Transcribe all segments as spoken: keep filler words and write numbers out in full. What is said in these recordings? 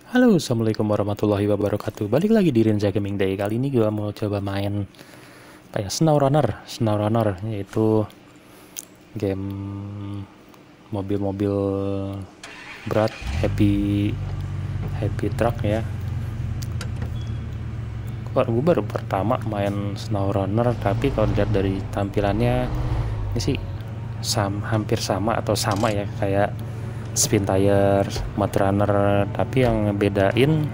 Halo, assalamualaikum warahmatullahi wabarakatuh. Balik lagi di Rinza Gaming Day. Kali ini gue mau coba main apa ya, SnowRunner, SnowRunner yaitu game mobil-mobil berat, happy happy truck ya. Gue baru pertama main SnowRunner, tapi kalau lihat dari tampilannya ini sih sam, hampir sama atau sama ya kayak Spin Tire, Mud Runner, tapi yang ngebedain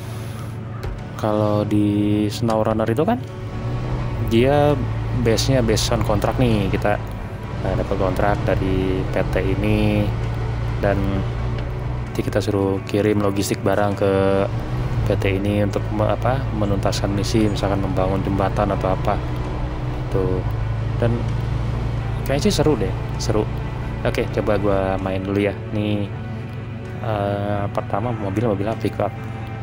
kalau di SnowRunner itu kan dia base-nya base on kontrak nih, kita nah, dapat kontrak dari P T ini dan nanti kita suruh kirim logistik barang ke P T ini untuk apa menuntaskan misi, misalkan membangun jembatan atau apa tuh. Dan kayaknya sih seru deh, seru. Oke, coba gue main dulu ya. Nih uh, pertama mobil mobilnya pickup.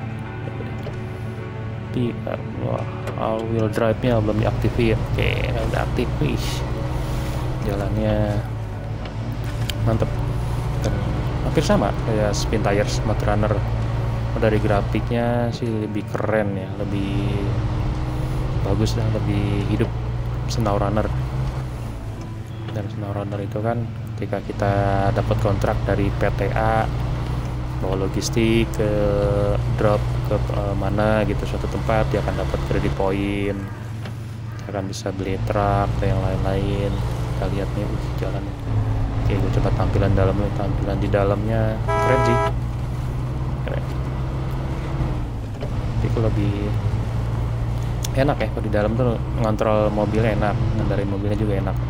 Pickup, wah, all wheel drive-nya belum diaktifin. Oke, udah aktif, wih. Jalannya mantep. Dan hampir sama kayak Spin Tires, Mud Runner. Dari grafiknya sih lebih keren ya, lebih bagus dan lebih hidup SnowRunner. Dan SnowRunner itu kan ketika kita dapat kontrak dari P T A bawa logistik ke drop ke uh, mana gitu suatu tempat, dia akan dapat kredit poin, akan bisa beli truk dan yang lain-lain. Kita lihat nih uh, jalannya. Oke, gue coba tampilan dalamnya. Tampilan di dalamnya keren sih, keren. Itu lebih enak ya kalau di dalam tuh, ngontrol mobilnya enak, ngendarin mobilnya juga enak.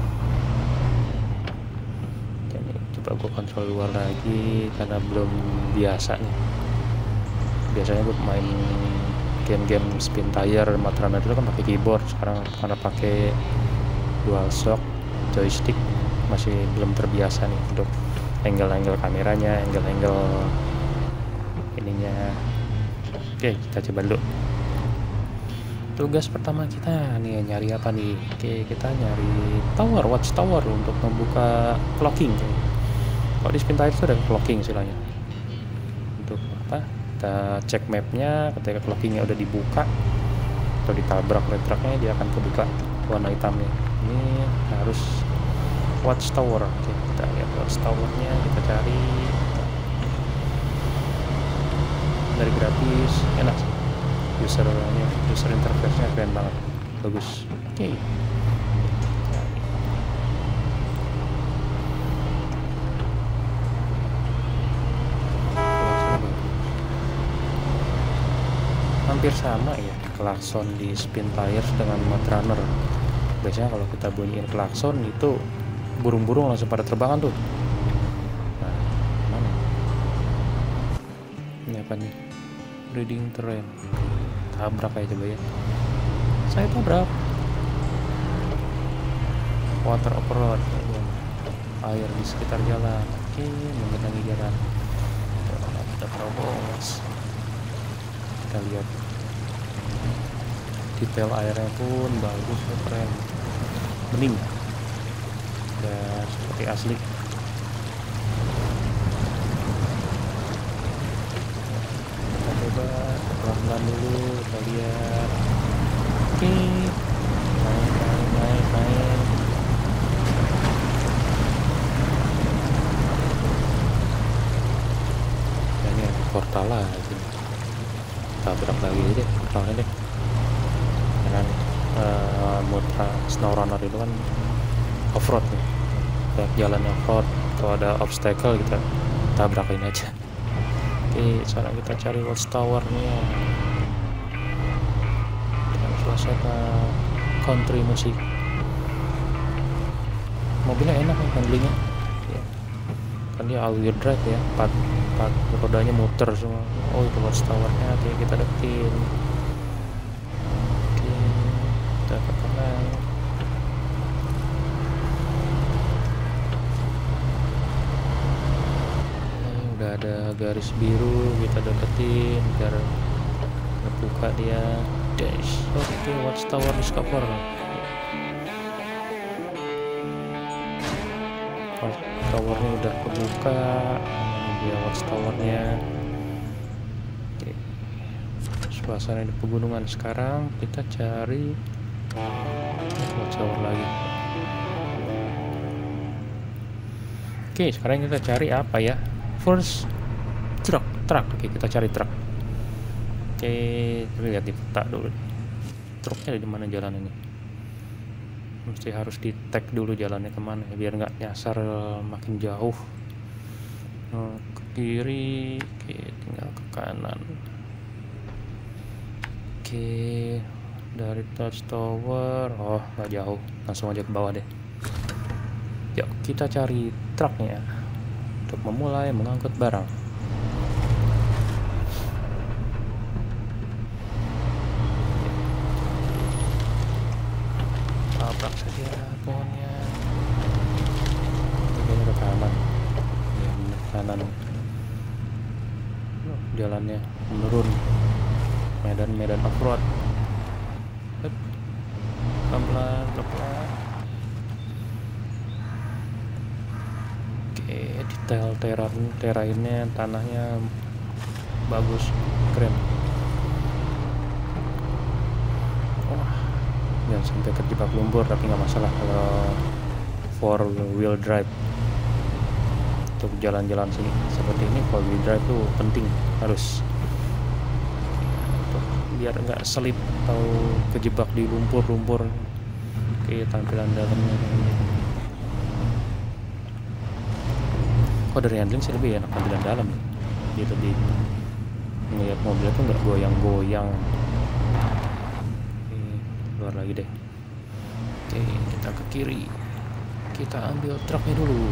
Coba gue kontrol luar lagi karena belum biasa nih. Biasanya gue main game-game Spin Tire, Mud Runner itu kan pakai keyboard. Sekarang karena pakai DualShock joystick masih belum terbiasa nih untuk angle-angle kameranya, angle-angle ininya. Oke, kita coba dulu. Tugas pertama kita nih nyari apa nih? Oke, kita nyari tower, watch tower untuk membuka clocking. Kalau di Spin Tire itu ada clocking istilahnya. Untuk apa? Kita cek mapnya, ketika clockingnya udah dibuka atau ditabrak oleh truknya, dia akan kebuka warna hitamnya. Ini harus watch tower. Oke, kita lihat watch towernya, kita cari. Dari grafis enak sih. Usernya, user interface-nya keren banget, bagus. Oke. Hampir sama ya klakson di Spin Tires dengan Mud Runner. Biasanya kalau kita bunyiin klakson itu burung-burung langsung pada terbangan tuh. Nah, mana? Ini apa nih? Reading terrain. Tabrak aja coba ya. Saya tabrak. Water overload. Air di sekitar jalan. Oke, mengenangi jalan. Kita terobos. Kita lihat detail airnya pun bagus, keren, bening, udah seperti asli. Kita coba pelan-pelan dulu, kita lihat. Oke, naik naik naik naik. Dan ini ada portal lagi, tabrak lagi deh portalnya deh. Dengan uh, Mutra SnowRunner itu kan off-road nih, kayak jalan off-road. Kalau ada obstacle kita tabrakin aja. Oke, sekarang kita cari watchtower-nya dengan suasana country musik. Mobilnya enak nih handlingnya ya. Kan dia all wheel drive ya, empat, empat rodanya muter semua. Oh, itu watchtower-nya, oke kita deketin. Ke kanan. Ini udah ada garis biru, kita deketin biar ngebuka dia. Dash. Oke, watchtower discover. Watchtowernya udah kebuka. Ini dia watchtowernya. suasana di pegunungan. Sekarang kita cari watchtower lagi. Oke, sekarang kita cari apa ya? First truck, truck. Oke, kita cari truck. Oke, kita lihat di peta dulu. Truknya di mana jalan ini? Mesti harus di tag dulu jalannya kemana ya, biar nggak nyasar makin jauh. Nah, ke kiri, oke, tinggal ke kanan. Oke, dari touch tower, oh nggak jauh, langsung aja ke bawah deh. Yuk kita cari truknya untuk memulai mengangkut barang. Tabrak saja pohonnya. Ini ke kanan, ya, kanan. Oh, jalannya menurun, medan-medan off-road. Pelan-pelan, pelan-pelan. Oke, detail teran terainnya, tanahnya bagus, keren. Wah, jangan sampai kejebak lumpur, tapi nggak masalah kalau four wheel drive. Untuk jalan-jalan sini seperti ini, four wheel drive tuh penting, harus untuk biar nggak selip atau kejebak di lumpur-lumpur. Oke, tampilan dalamnya ini. Kok dari handling sih lebih enak tampilan dalam ya? Dia lebih ngeliat mobilnya tuh nggak goyang-goyang. Oke, keluar lagi deh. Oke, kita ke kiri. Kita ambil truknya dulu.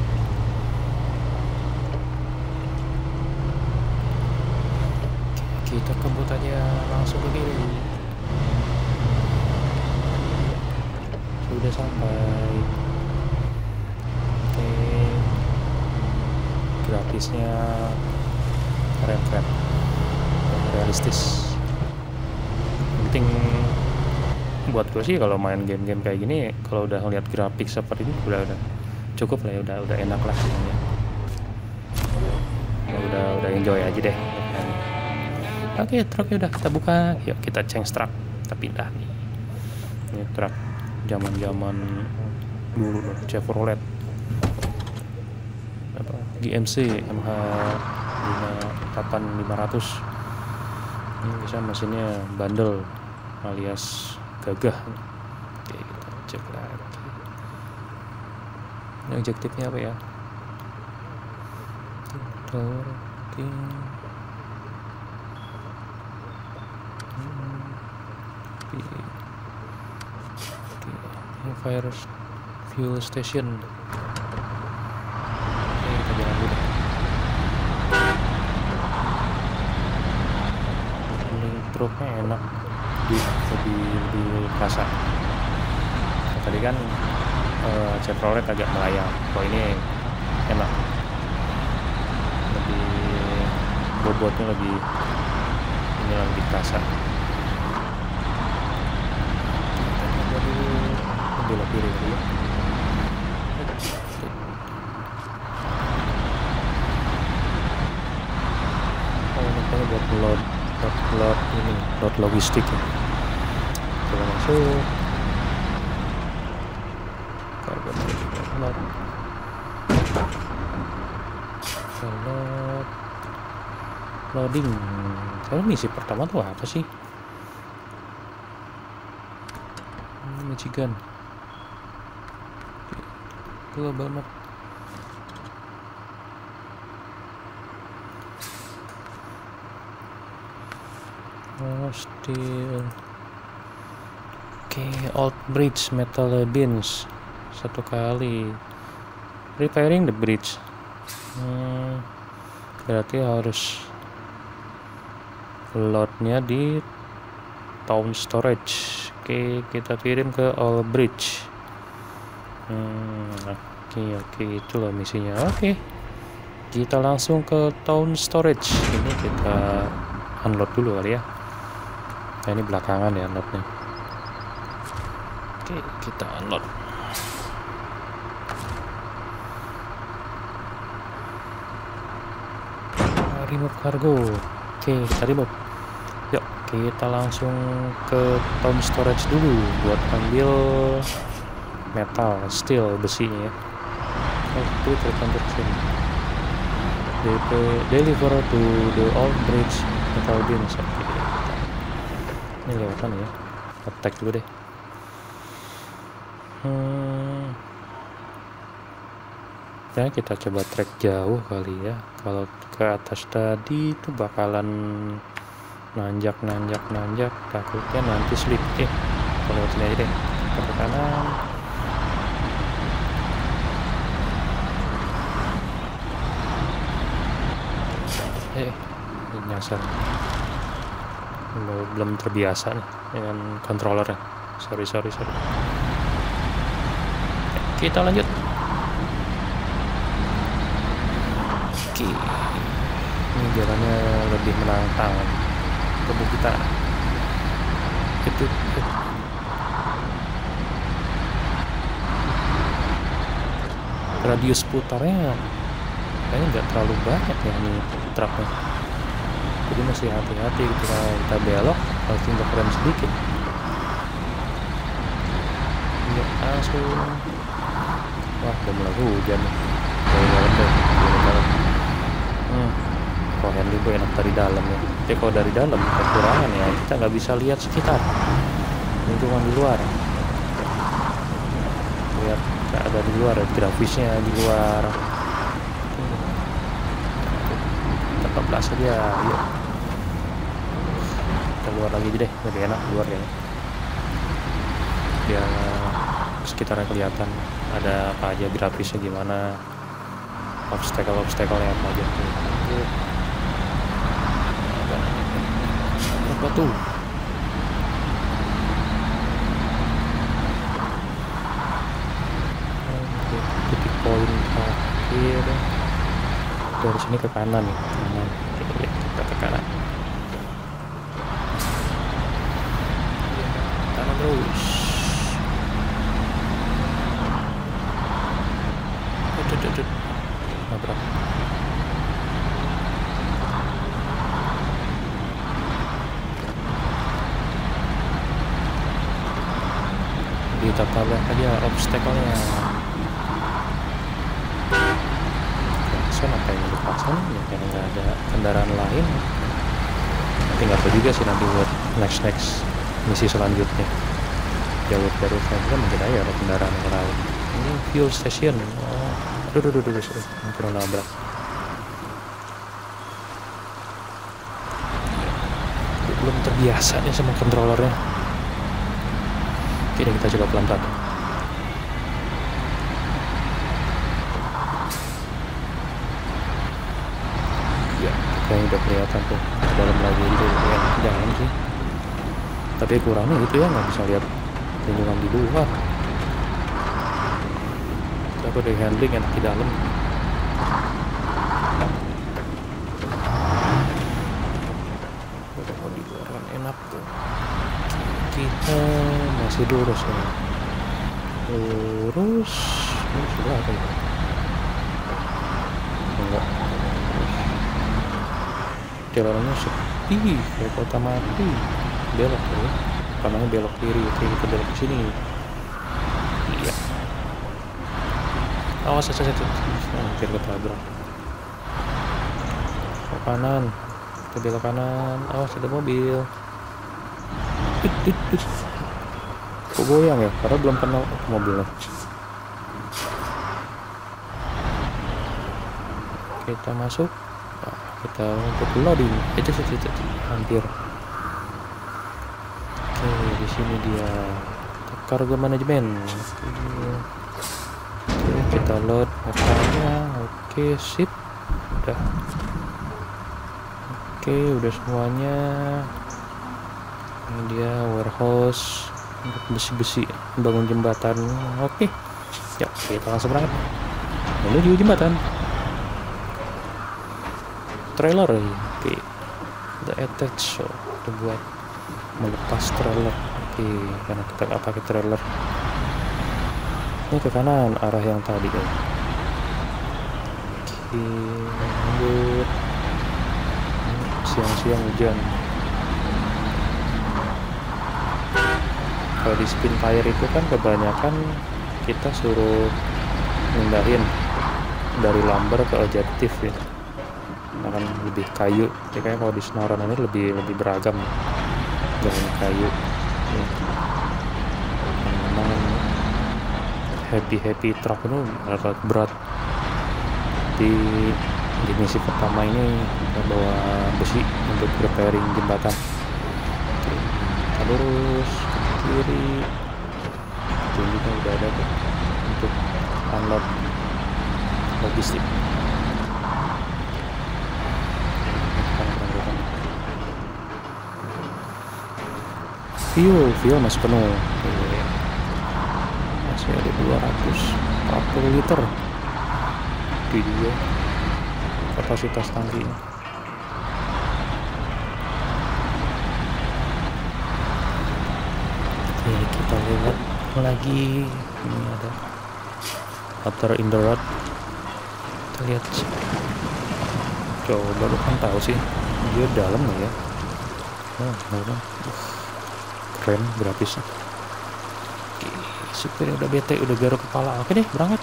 Oke, kita kebut aja langsung ke kiri. Sudah sampai. Oke, grafisnya keren-keren, realistis. Penting buat gue sih kalau main game-game kayak gini, kalau udah ngeliat grafik seperti ini udah udah cukup lah ya, udah udah enak lah semuanya. Ya, udah udah enjoy aja deh. Oke, truknya udah kita buka. Yuk kita change truck, kita pindah nih. Ini truk zaman-zaman dulu loh, Chevrolet apa G M C M H lima delapan lima ratus. Ini bisa mesinnya bandel alias gagah. Oke, kita cek lagi. Ini objektifnya apa ya? Oke. Fire fuel station. Oke, kita jalan dulu. Ini truknya enak, lebih lebih lebih kerasa. Nah, tadi kan uh, Chevrolet agak melayang, kalau ini enak, lebih bobotnya lebih ini lebih kerasa. Belok kiri dulu. Oh, ini kayaknya buat load, load, load ini, load logistik ya. Coba masuk. Kargo load. Load. Loading. Saya misi pertama tuh apa sih? Michigan. Global map. Oh, steel. Oke, okay, old bridge, metal beams. Satu kali. Repairing the bridge. Hmm, berarti harus loadnya di town storage. Oke, okay, kita kirim ke old bridge. Hmm, oke okay, oke okay, itulah misinya. Oke, okay. Kita langsung ke town storage. Ini kita unload dulu kali ya. Nah, ini belakangan ya unloadnya. Oke, okay, kita unload. Remove cargo. Oke, okay, kita remove. Yuk Kita langsung ke town storage dulu buat ambil metal, steel, besinya ya. Itu terkonversi. Deliver to the old bridge metal beams. Ini lewatan ya. Attack dulu deh. Hmm. Ya kita coba trek jauh kali ya. Kalau ke atas tadi itu bakalan nanjak nanjak nanjak, takutnya nanti slip. Eh kalau sini aja deh, ke kanan. Eh nyasar, belum terbiasa nih dengan controllernya. Sorry sorry sorry. Kita lanjut. Oke, ini jalannya lebih menantang. Tubuh kita itu, itu. Radius putarnya kayaknya nggak terlalu banyak ya ini truknya, jadi masih hati-hati ketika kita belok harus tinggal rem sedikit. Ini langsung, wah udah mulai hujan nih dari dalam deh, dari dalam. Hmm. Kalau Henry gue enak dari dalam ya. Tapi kalau dari dalam kekurangan ya, kita nggak bisa lihat sekitar lingkungan di luar. Lihat ada di luar, grafisnya di luar. Kita keblas aja, yuk. Kita keluar lagi aja deh, lebih enak keluar ya. Biar sekitarnya kelihatan ada apa aja, grafisnya gimana, obstacle-obstacle apa aja. Apa tuh? Titik poin akhir dari sini ke kanan nih, kanan. Oke, kita ke kanan. Kanan terus. Nabrak. Ditabrak aja obstacle-nya. Klakson apa yang dipasang ya, karena nggak ada kendaraan lain. Tapi nggak tahu juga sih nanti buat next next misi selanjutnya. Jalur-jalur selanjutnya mungkin aja ada kendaraan yang lain. Ini fuel station. Oh, aduh, aduh, aduh, aduh, hampir nabrak. Belum terbiasa nih sama controllernya. Oke, kita coba pelan-pelan. Ya, kayaknya udah kelihatan tuh dalam lagi itu ya, dalam sih. Tapi kurangnya gitu ya, nggak bisa lihat lingkungan di luar. Aku dari handling enak di dalam. Kalau di luar kan enak tuh. Kita masih lurus ya. Lurus. Ini sudah apa ya? Enggak. Jalannya sepi kayak kota mati. Belok ya. Kanannya belok kiri. Oke, kita belok ke sini. Iya. Awas aja aja. Hampir ketabrak. Ke kanan. Kita belok kanan. Awas ada mobil. Kok goyang ya? Karena belum kenal mobilnya. Kita masuk. Nah, kita untuk loading. Itu itu itu hampir. Oke, di sini dia cargo manajemen. Oke, kita load metalnya. Oke, sip. Udah. Oke, udah semuanya. Ini dia warehouse untuk besi-besi bangun jembatan. Oke, ya kita langsung berangkat menuju jembatan. Trailer, oke, the attach show itu buat melepas trailer. Oke, karena kita nggak pakai trailer. Ini ke kanan arah yang tadi ya. Oke, lanjut. Siang-siang hujan. kalau di spin tire itu kan kebanyakan kita suruh mindahin dari lumber ke objektif ya, akan lebih kayu. Jadi kayak kalau di Snoran ini lebih lebih beragam dari kayu. Ini. Memang happy happy truck itu agak berat. Di di misi pertama ini kita bawa besi untuk repairing jembatan. Oke, kita lurus ke kiri. Tunjuknya udah ada tuh untuk unload logistik. Fuel, fuel masih penuh. Oke. Masih ada dua ratus empat puluh liter. Di dia kapasitas tangki. Oke, kita lihat lagi. Ini ada water in the road. Kita lihat. Coba lu kan tahu sih dia dalam nih ya. Oh, dalam. Keren grafisnya. Oke, supirnya udah bete, udah garuk kepala. Oke deh, berangkat.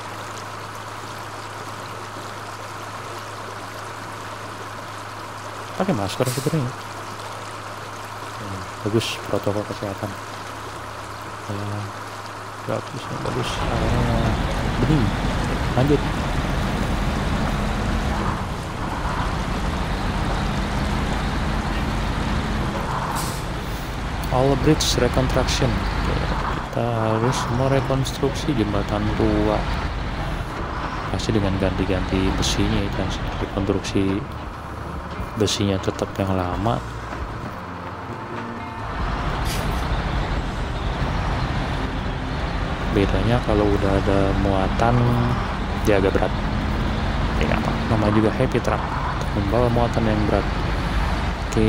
Pakai masker supirnya. Hmm, bagus protokol kesehatan. Uh, grafisnya bagus. Uh, bening. Lanjut. All bridge reconstruction. Kita harus merekonstruksi jembatan tua. Pasti dengan ganti-ganti besinya ya, dan rekonstruksi besinya tetap yang lama. Bedanya kalau udah ada muatan dia agak berat. Ya apa? Namanya juga heavy truck, membawa muatan yang berat. Oke.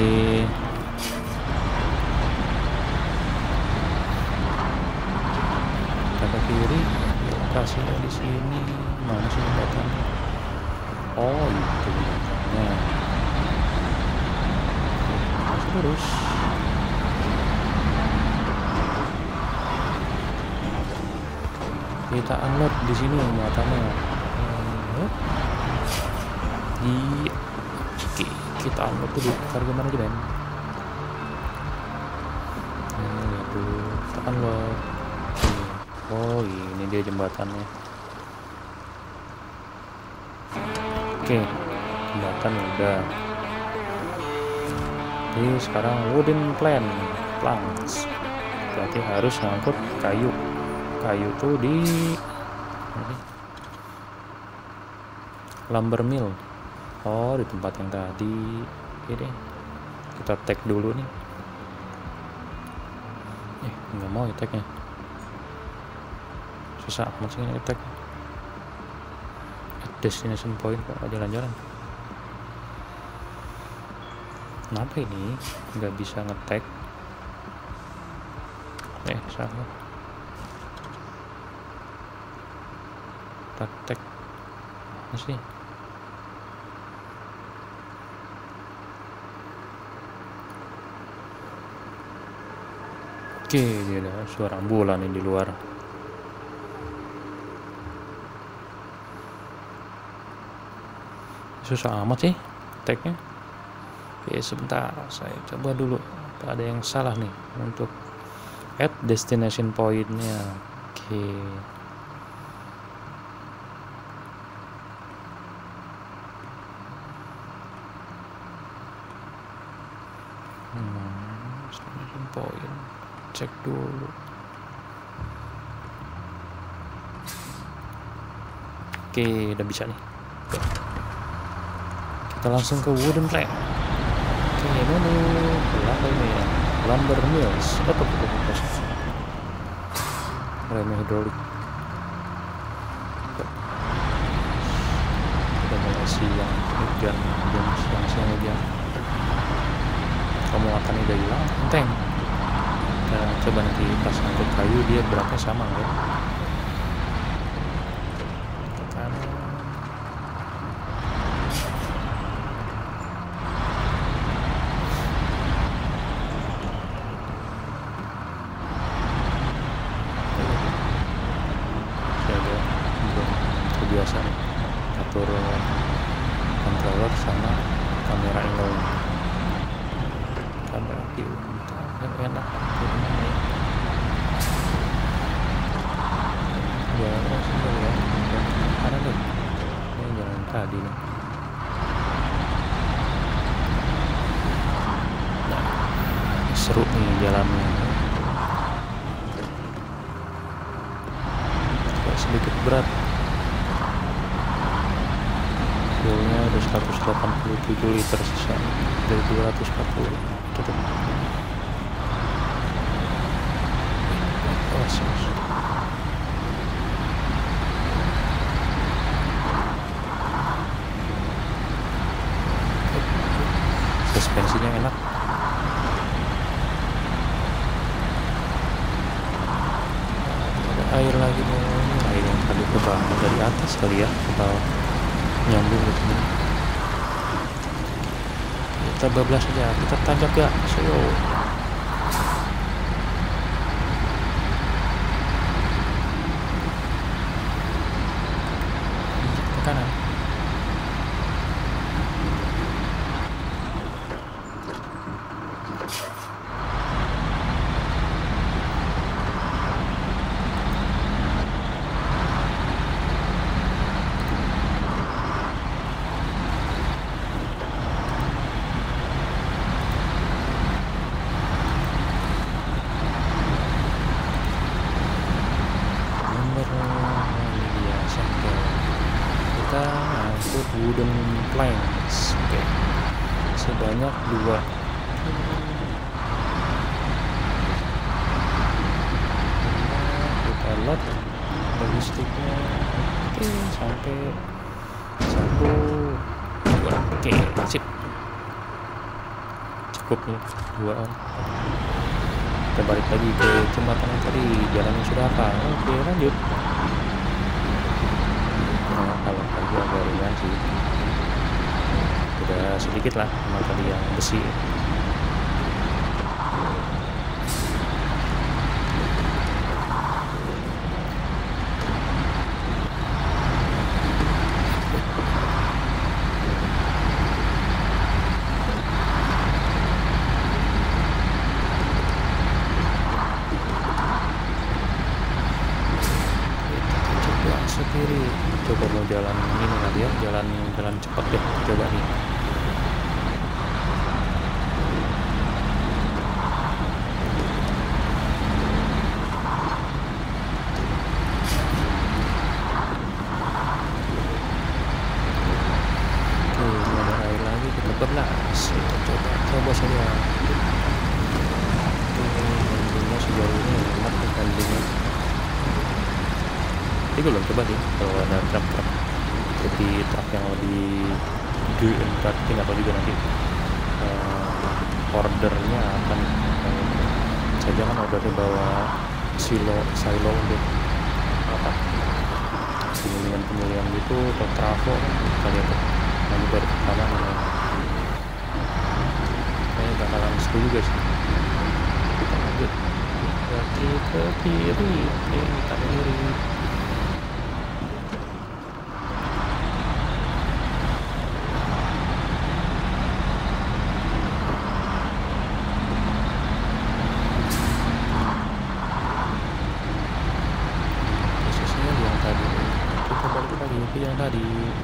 Ke kiri, lokasinya di sini. Mana sih jembatannya? Oh, itu jembatannya. Masih lurus. Kita unload di sini jembatannya. Di kita unload tuh di kargo mana aja, Ben? Ini lihat dulu. Kita unload. Oh, ini dia jembatannya. Oke, jembatan udah. Jadi sekarang wooden plank, planks. Berarti harus ngangkut kayu. Kayu tuh di ini, lumber mill. Oh, di tempat yang tadi. Oke deh. Kita tag dulu nih. Eh, nggak mau ya tagnya. Susah amat sih ngetek. Destination point kok jalan-jalan. Kenapa ini nggak bisa ngetek? Eh, salah. Tag masih. Oke, dia ada suara ambulan di luar. Susah amat sih tagnya. Oke, sebentar saya coba dulu apa ada yang salah nih untuk add destination point-nya. Oke, hmm, destination point cek dulu. Oke, udah bisa nih. Oke. Kita langsung ke wooden plank. Oke, mana apa ini ya? Lumber mills. Apa itu? Rem hidrolik. Udah mulai siang, hujan, jam siang-siang hujan. Kamu akan udah hilang, enteng. Kita coba nanti pas angkut kayu dia beratnya sama ya. enak jalan sini ya kanan deh ini jalan tadi nih. Nah seru nih jalannya, sedikit berat. Fuelnya ada seratus delapan puluh tujuh liter sisa dari dua ratus empat puluh. Tutup. Oh, suspensinya enak. Ada air lagi nih, air yang tadi ke bawah dari atas kali ya, ke bawah nyambung ke sini. Kita bablas aja, kita tancap ya, so ke kanan. Wooden planks, oke, okay. Sebanyak dua. Kita lot logistiknya, oke, okay, sampai satu, dua, oke, okay, sip, cukup nih duaan. Kita balik lagi ke jembatan yang tadi, jalannya sudah apa? Oke, okay, lanjut. Nah, kalau tadi agak ringan sih, udah sedikit lah sama tadi yang besi. Kiri, coba mau jalan ini kali ya, jalan jalan cepat deh, coba nih. Oke, ini ada air lagi, kita bablas, kita coba coba saja. Oke, sejauh ini enak nih kandungnya. Ini gue belum coba sih kalau ada truk-truk jadi truk yang lebih gede, tapi nggak tahu juga nanti uh, ordernya akan uh, saja kan ordernya bawa silo silo untuk apa pemilihan pemilihan gitu atau trafo kita lihat nanti baru pertama namanya kayaknya bakalan seru juga sih. Kita lanjut berarti ke kiri, oke kita ke kiri. Yang tadi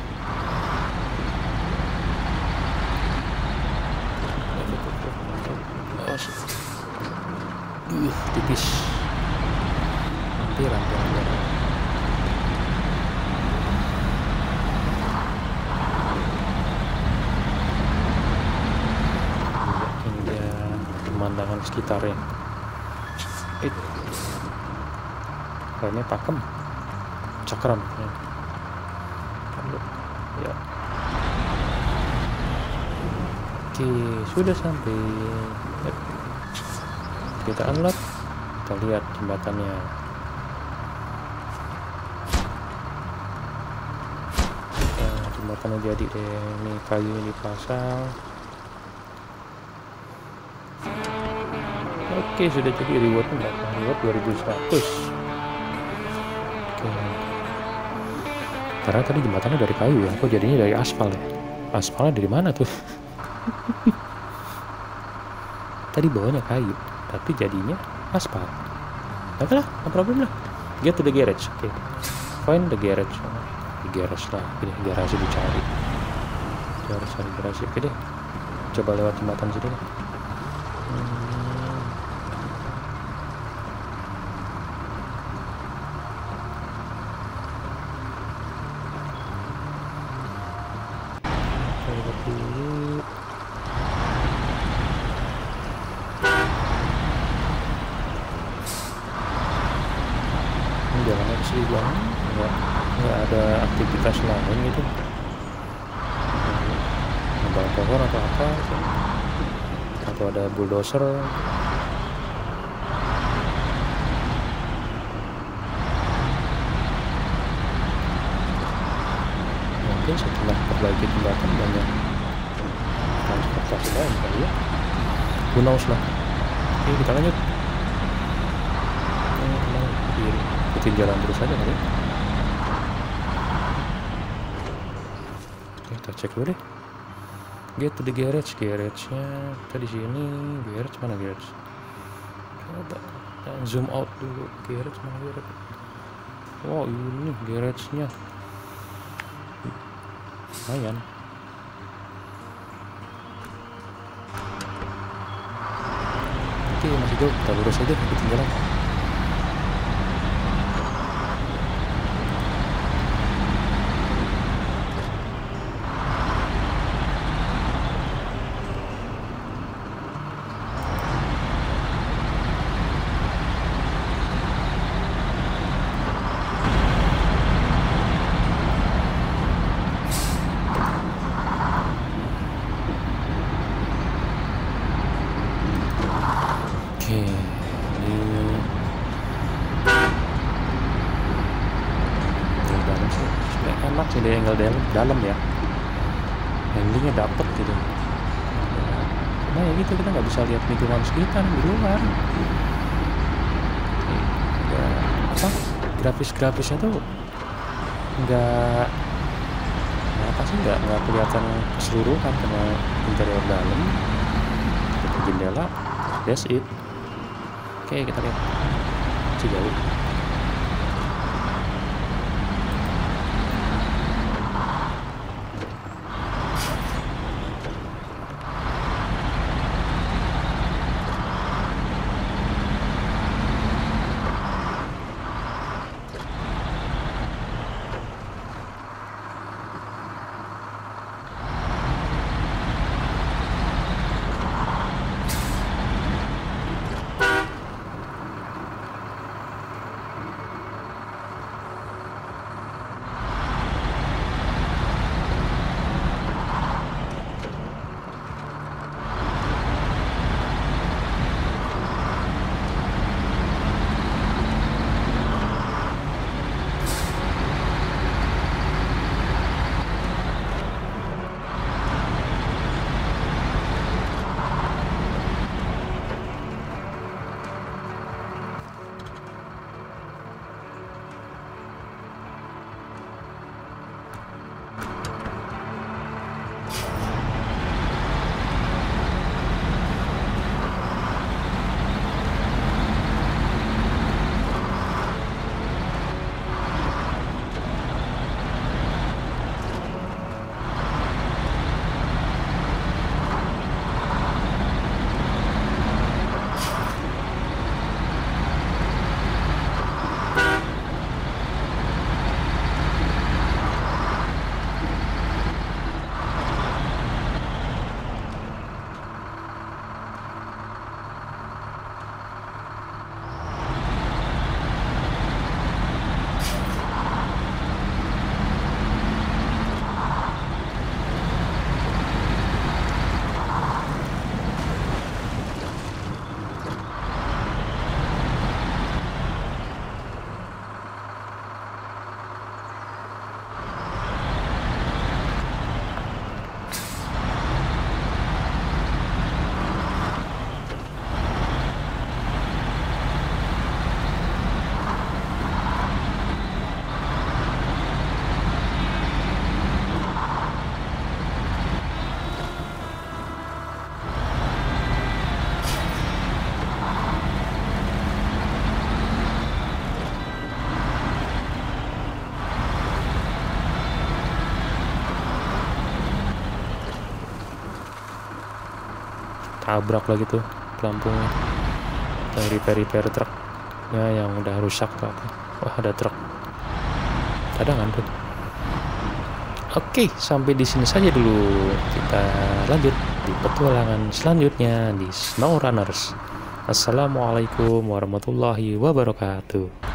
oh, uh, tipis hampir hampir hampir ini dia pemandangan sekitarnya. It kayaknya pakem cakram ya. Ya. Oke, sudah sampai. Kita unlock, kita lihat jembatannya. Nah, jembatannya jadi deh. Ini kayu dipasang. Oke, sudah jadi. Rewardnya berapa? Reward dua ribu seratus. Oke. Karena tadi jembatannya dari kayu ya, kok jadinya dari aspal ya? Aspalnya dari mana tuh? Tadi bawahnya kayu, tapi jadinya aspal. Oke lah, no problem lah. Get to the garage. Oke, okay. Find the garage. Di garage lah, ini garasi dicari. Cari cari garasi. Oke deh, coba lewat jembatan sini deh. Hmm. Lewat dulu. Jalannya sih bang, nggak nggak ada aktivitas lain gitu, ngebang pohon atau apa, atau ada bulldozer. Mungkin setelah perbaiki jembatan banyak transportasi lain kali ya, who knows lah. Oke, kita lanjut. Ikutin jalan terus aja kali. Oke, kita cek dulu deh. Get to the garage. Garage-nya kita di sini. Garage mana garage? Coba kita zoom out dulu. Garage mana garage? Wow, ini garage-nya. Lumayan. Oke, masih jauh. Kita lurus aja, ikutin jalan. Jadi angle dalam, dalam ya, handlingnya dapet gitu. Nah ya gitu, kita nggak bisa lihat lingkungan sekitar di luar. Ya, apa grafis-grafisnya tuh nggak apa sih nggak nggak kelihatan keseluruhan karena interior dalam, kita jendela, that's it. Oke, kita lihat masih jauh. tabrak lagi tuh pelampungnya. Kita repair-repair truknya yang udah rusak atau apa. Wah, ada truk cadangan tuh. Oke, sampai di sini saja dulu. Kita lanjut di petualangan selanjutnya di SnowRunners. Assalamualaikum warahmatullahi wabarakatuh.